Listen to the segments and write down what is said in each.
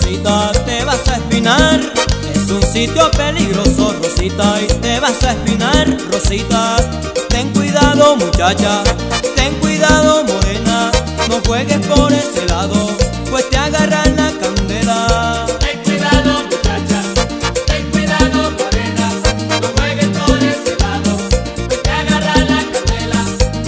Rosita, te vas a espinar. Es un sitio peligroso, Rosita, y te vas a espinar. Rosita, ten cuidado muchacha, ten cuidado morena, no juegues por ese lado, pues te agarran la candela. Ten cuidado muchacha, ten cuidado morena, no juegues por ese lado, pues te agarra la candela.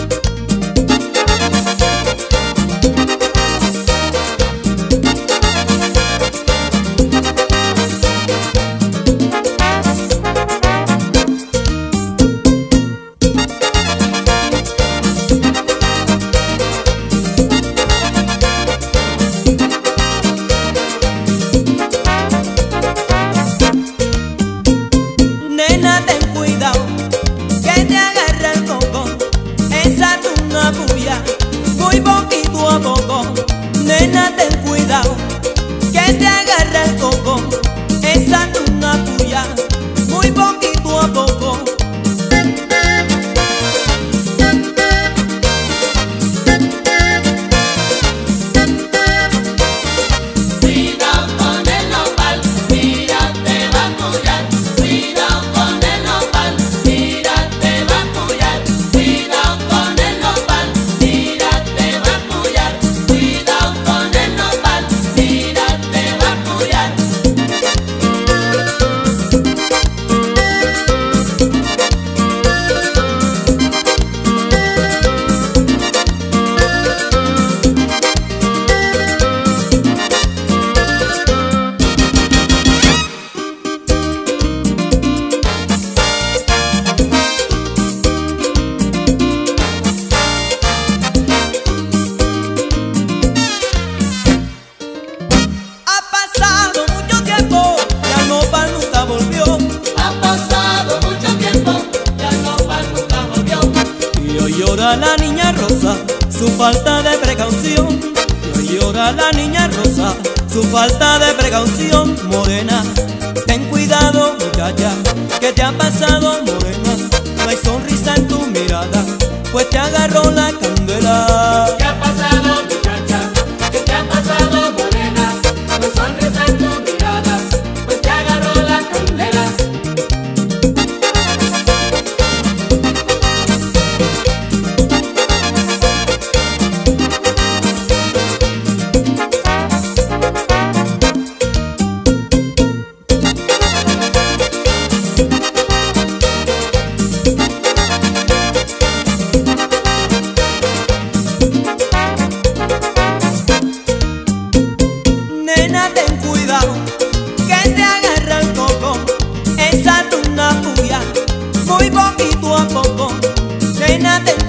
Nena, ten cuidado, que te agarra el coco, esa tuna puya, muy poquito a poco. Nena, ten cuidado, que te agarra el coco, esa tuna puya, muy poquito a poco. Cuidado con el nopal, mira te va a apoyar. Cuidado con el nopal, mira te va a apoyar. Cuidado con el nopal, mira te va a apoyar. Cuidado con el nopal, mira te va a apoyar. Ha pasado mucho tiempo, ya no nopal nunca volvió. Ha pasado mucho tiempo, ya el nopal nunca volvió. Y hoy llora la niña Rosa, su falta de precaución. Y hoy llora la niña Rosa, su falta de precaución. Morena, ten cuidado muchacha, ¿qué te ha pasado morena? No hay sonrisa en tu mirada, pues te agarró la candela. ¿Qué ha pasado muchacha? ¿Qué te ha pasado morena? No sonrisa en tu mirada, pues te agarró la candela. Nena, ten cuidado, que te agarra el coco, esa tuna puya, muy poquito a poco. Nena, ten